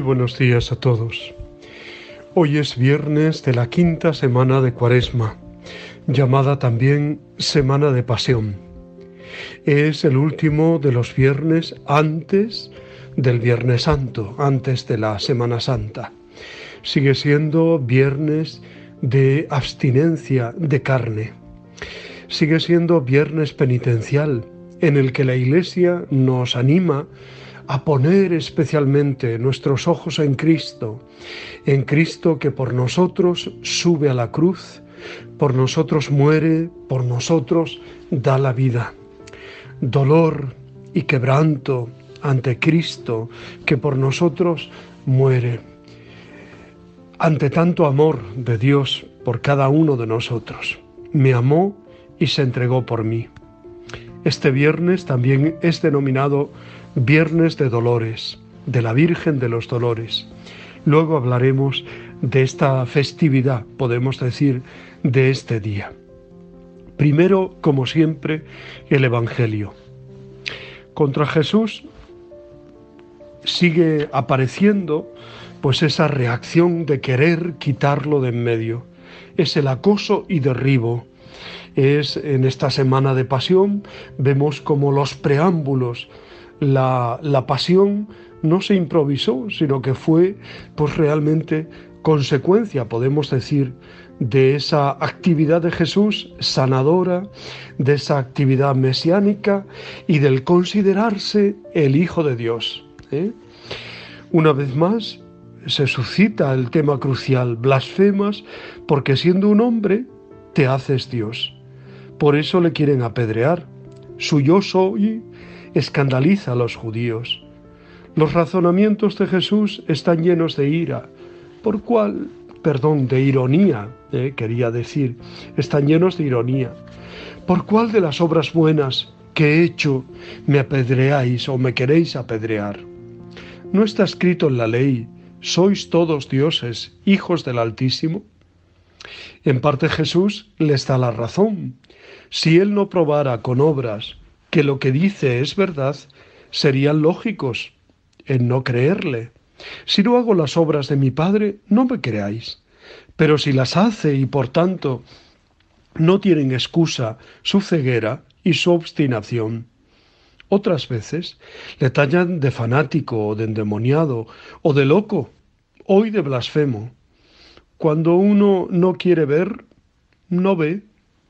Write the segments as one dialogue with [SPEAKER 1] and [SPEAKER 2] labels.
[SPEAKER 1] buenos días a todos. Hoy es viernes de la quinta semana de Cuaresma, llamada también Semana de Pasión. Es el último de los viernes antes del Viernes Santo, antes de la Semana Santa. Sigue siendo viernes de abstinencia de carne. Sigue siendo viernes penitencial, en el que la Iglesia nos anima a poner especialmente nuestros ojos en Cristo que por nosotros sube a la cruz, por nosotros muere, por nosotros da la vida. Dolor y quebranto ante Cristo que por nosotros muere. Ante tanto amor de Dios por cada uno de nosotros. Me amó y se entregó por mí. Este viernes también es denominado Viernes de Dolores, de la Virgen de los Dolores. Luego hablaremos de esta festividad, podemos decir, de este día. Primero, como siempre, el Evangelio. Contra Jesús sigue apareciendo pues esa reacción de querer quitarlo de en medio. Es el acoso y derribo. En esta semana de pasión vemos como los preámbulos, la pasión no se improvisó, sino que fue pues realmente consecuencia, podemos decir, de esa actividad de Jesús sanadora, de esa actividad mesiánica y del considerarse el Hijo de Dios. Una vez más se suscita el tema crucial: blasfemas porque siendo un hombre te haces Dios. Por eso le quieren apedrear. Su yo soy escandaliza a los judíos. Los razonamientos de Jesús están llenos de ira. De ironía, quería decir. Están llenos de ironía. ¿Por cuál de las obras buenas que he hecho me apedreáis o me queréis apedrear? ¿No está escrito en la ley: sois todos dioses, hijos del Altísimo? En parte Jesús les da la razón. Si él no probara con obras que lo que dice es verdad, serían lógicos en no creerle. Si no hago las obras de mi Padre, no me creáis. Pero si las hace y por tanto no tienen excusa su ceguera y su obstinación. Otras veces le tallan de fanático o de endemoniado o de loco, hoy de blasfemo. Cuando uno no quiere ver, no ve.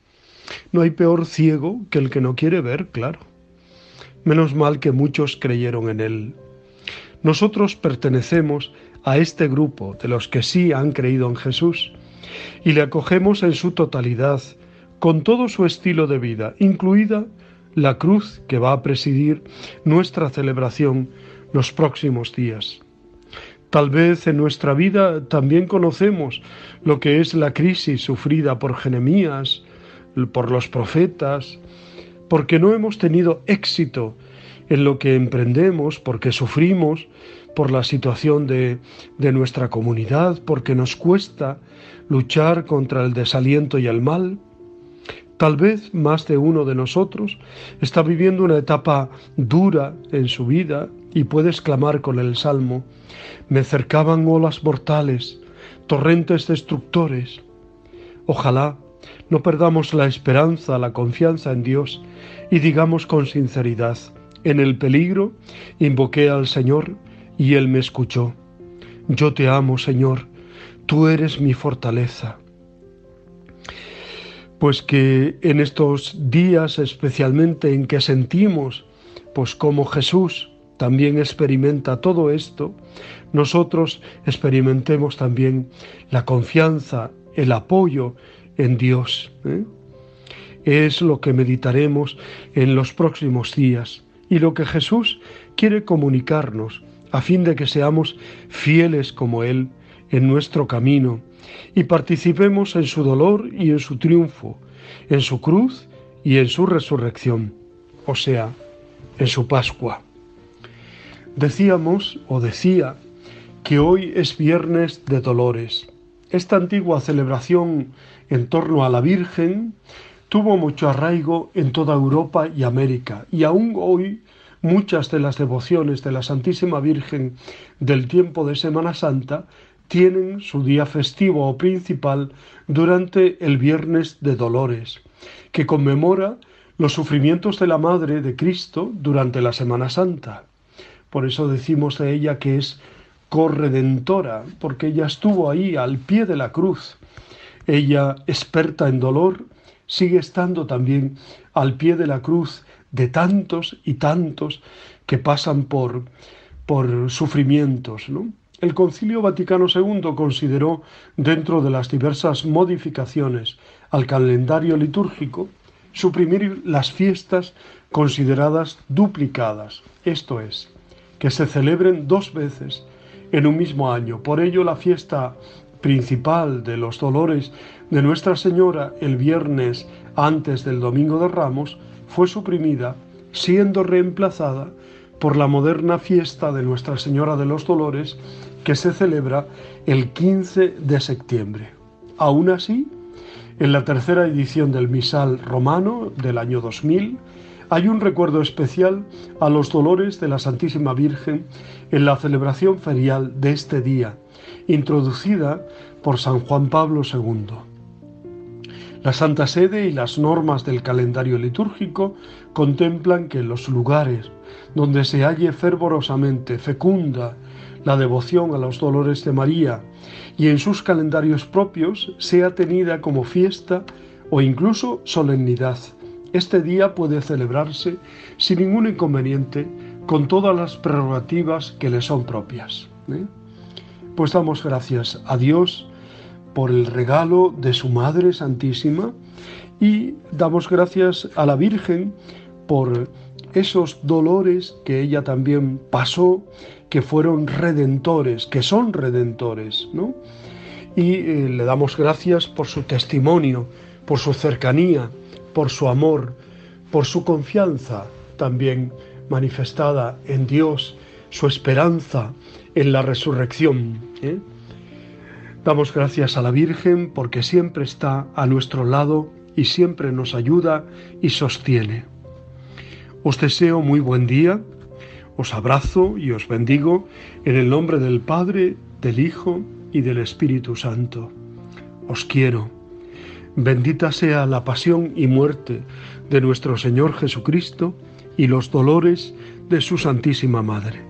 [SPEAKER 1] No hay peor ciego que el que no quiere ver, claro. Menos mal que muchos creyeron en él. Nosotros pertenecemos a este grupo de los que sí han creído en Jesús y le acogemos en su totalidad, con todo su estilo de vida, incluida la cruz que va a presidir nuestra celebración los próximos días. Tal vez en nuestra vida también conocemos lo que es la crisis sufrida por Jeremías, por los profetas, porque no hemos tenido éxito en lo que emprendemos, porque sufrimos por la situación de nuestra comunidad, porque nos cuesta luchar contra el desaliento y el mal. Tal vez más de uno de nosotros está viviendo una etapa dura en su vida y puede exclamar con el Salmo: me cercaban olas mortales, torrentes destructores. Ojalá no perdamos la esperanza, la confianza en Dios y digamos con sinceridad: en el peligro invoqué al Señor y Él me escuchó. Yo te amo, Señor, tú eres mi fortaleza. Pues que en estos días especialmente en que sentimos, pues como Jesús también experimenta todo esto, nosotros experimentemos también la confianza, el apoyo en Dios. Es lo que meditaremos en los próximos días y lo que Jesús quiere comunicarnos a fin de que seamos fieles como Él en nuestro camino y participemos en su dolor y en su triunfo, en su cruz y en su resurrección, o sea, en su Pascua. Decía que hoy es Viernes de Dolores. Esta antigua celebración en torno a la Virgen tuvo mucho arraigo en toda Europa y América, y aún hoy muchas de las devociones de la Santísima Virgen del tiempo de Semana Santa tienen su día festivo o principal durante el Viernes de Dolores, que conmemora los sufrimientos de la Madre de Cristo durante la Semana Santa. Por eso decimos de ella que es corredentora, porque ella estuvo ahí al pie de la cruz. Ella, experta en dolor, sigue estando también al pie de la cruz de tantos y tantos que pasan por sufrimientos, ¿no? El Concilio Vaticano II consideró, dentro de las diversas modificaciones al calendario litúrgico, suprimir las fiestas consideradas duplicadas, esto es, que se celebren 2 veces en un mismo año. Por ello, la fiesta principal de los dolores de Nuestra Señora el viernes antes del Domingo de Ramos fue suprimida, siendo reemplazada por la moderna fiesta de Nuestra Señora de los Dolores, que se celebra el 15 de septiembre. Aún así, en la tercera edición del Misal Romano del año 2000, hay un recuerdo especial a los dolores de la Santísima Virgen en la celebración ferial de este día, introducida por San Juan Pablo II. La Santa Sede y las normas del calendario litúrgico contemplan que en los lugares donde se halle fervorosamente fecunda la devoción a los dolores de María y en sus calendarios propios sea tenida como fiesta o incluso solemnidad. Este día puede celebrarse sin ningún inconveniente, con todas las prerrogativas que le son propias. Pues damos gracias a Dios por el regalo de su Madre Santísima y damos gracias a la Virgen por esos dolores que ella también pasó, que fueron redentores, que son redentores, ¿no? Y le damos gracias por su testimonio, por su cercanía, por su amor, por su confianza también manifestada en Dios, su esperanza en la resurrección. Damos gracias a la Virgen porque siempre está a nuestro lado y siempre nos ayuda y sostiene. Os deseo muy buen día, os abrazo y os bendigo en el nombre del Padre, del Hijo y del Espíritu Santo. Os quiero. Bendita sea la pasión y muerte de nuestro Señor Jesucristo y los dolores de su Santísima Madre.